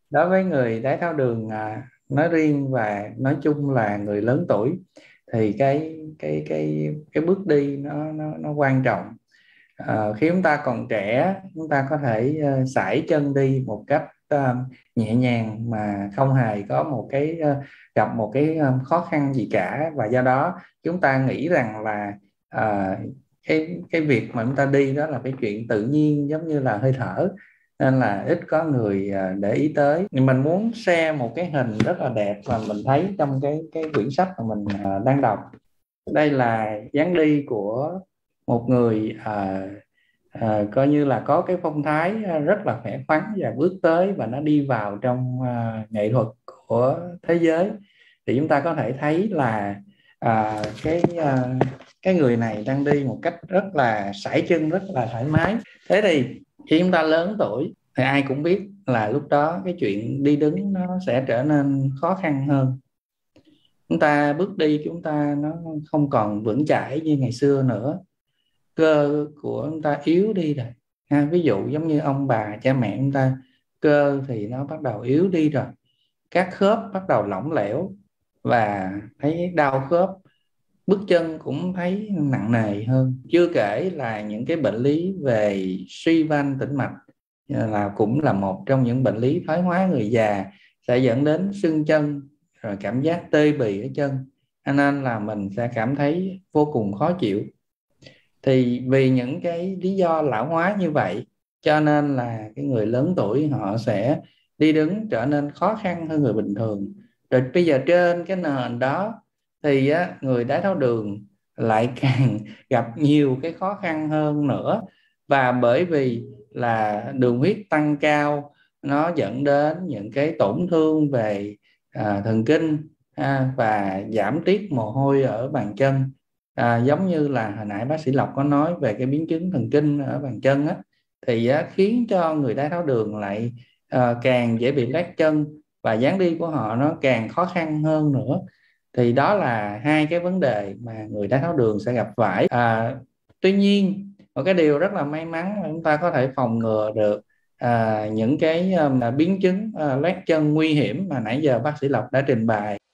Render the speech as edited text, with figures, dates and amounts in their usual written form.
Đối với người đái tháo đường nói riêng và nói chung là người lớn tuổi thì cái bước đi nó quan trọng. Khi chúng ta còn trẻ, chúng ta có thể sải chân đi một cách nhẹ nhàng mà không hề có gặp một cái khó khăn gì cả, và do đó chúng ta nghĩ rằng là cái việc mà chúng ta đi đó là cái chuyện tự nhiên giống như là hơi thở, nên là ít có người để ý tới. Nhưng mình muốn share một cái hình rất là đẹp mà mình thấy trong cái quyển sách mà mình đang đọc. Đây là dáng đi của một người coi như là có cái phong thái rất là khỏe khoắn và bước tới, và nó đi vào trong nghệ thuật của thế giới. Thì chúng ta có thể thấy là à, cái à, cái người này đang đi một cách rất là sải chân, rất là thoải mái. Thế thì khi chúng ta lớn tuổi thì ai cũng biết là lúc đó cái chuyện đi đứng nó sẽ trở nên khó khăn hơn. Chúng ta bước đi, chúng ta nó không còn vững chãi như ngày xưa nữa, cơ của chúng ta yếu đi rồi ví dụ giống như ông bà cha mẹ chúng ta, cơ thì nó bắt đầu yếu đi rồi, các khớp bắt đầu lỏng lẻo và thấy đau khớp, bước chân cũng thấy nặng nề hơn. Chưa kể là những cái bệnh lý về suy van tĩnh mạch là cũng là một trong những bệnh lý thoái hóa người già, sẽ dẫn đến sưng chân, rồi cảm giác tê bì ở chân, cho nên là mình sẽ cảm thấy vô cùng khó chịu. Thì vì những cái lý do lão hóa như vậy, cho nên là cái người lớn tuổi họ sẽ đi đứng trở nên khó khăn hơn người bình thường. Rồi bây giờ trên cái nền đó thì người đái tháo đường lại càng gặp nhiều cái khó khăn hơn nữa. Và bởi vì là đường huyết tăng cao, nó dẫn đến những cái tổn thương về thần kinh và giảm tiết mồ hôi ở bàn chân. Giống như là hồi nãy bác sĩ Lộc có nói về cái biến chứng thần kinh ở bàn chân á, thì khiến cho người đái tháo đường lại càng dễ bị loét chân, và dáng đi của họ nó càng khó khăn hơn nữa. Thì đó là hai cái vấn đề mà người đái tháo đường sẽ gặp phải. Tuy nhiên một cái điều rất là may mắn là chúng ta có thể phòng ngừa được những cái biến chứng loét chân nguy hiểm mà nãy giờ bác sĩ Lộc đã trình bày.